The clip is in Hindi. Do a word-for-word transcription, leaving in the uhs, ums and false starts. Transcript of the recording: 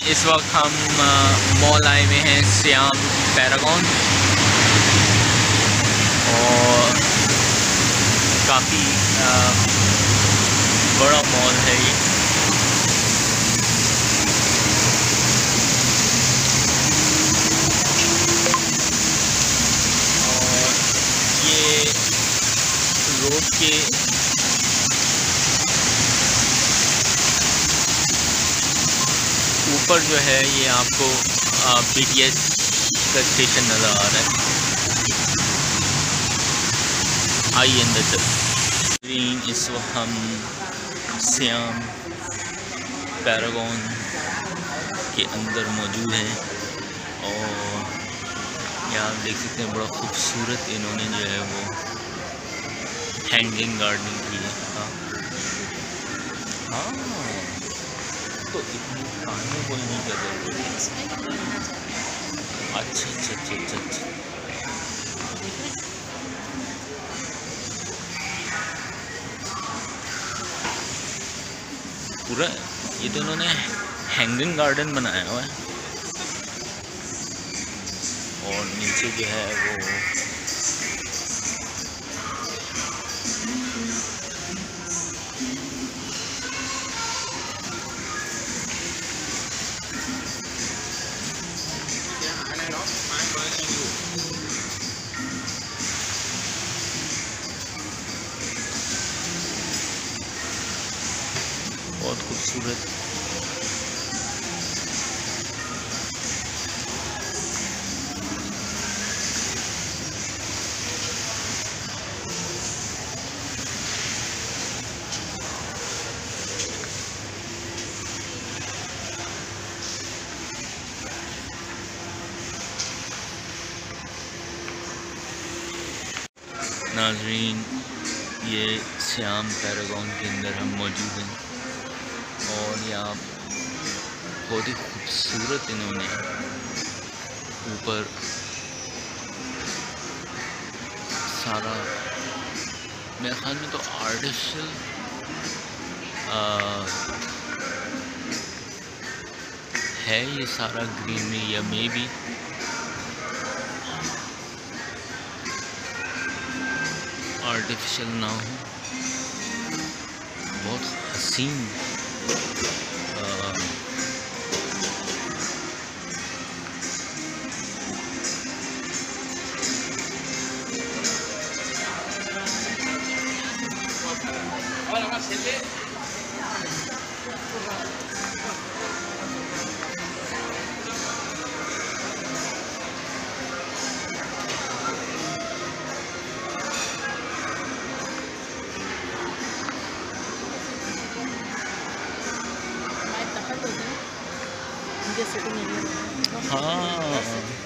इस वक्त हम मॉल आए हुए हैं सियाम पैरागॉन, और काफ़ी बड़ा मॉल है ये। और ये रोड के ऊपर जो है ये आपको बी टी एस का स्टेशन नज़र आ रहा है। आइए अंदर चल। इस वक्त हम सियाम पैरागॉन के अंदर मौजूद हैं, और यहाँ आप देख सकते हैं बड़ा खूबसूरत इन्होंने जो है वो हैंगिंग गार्डनिंग की है। हाँ हाँ, तो इतनी खाने कोई नहीं कर रहे। अच्छा अच्छा अच्छा अच्छा अच्छा पूरा ये तो उन्होंने हैंगिंग गार्डन बनाया हुआ है, और नीचे जो है वो बहुत खूबसूरत। नाज़रीन, ये सियाम पैरागॉन के अंदर हम मौजूद हैं, और यहाँ बहुत ही खूबसूरत इन्होंने ऊपर सारा, मेरे ख्याल में तो आर्टिफिशियल है ये सारा ग्रीनरी, या मे बी आर्टिफिशियल ना हो। बहुत हसीन हाँ।